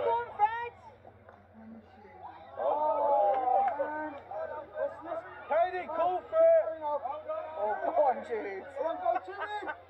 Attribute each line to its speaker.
Speaker 1: on, Fred!
Speaker 2: Katie, call for it!
Speaker 1: Oh, go on, Jude.
Speaker 2: Go on, Jimmy!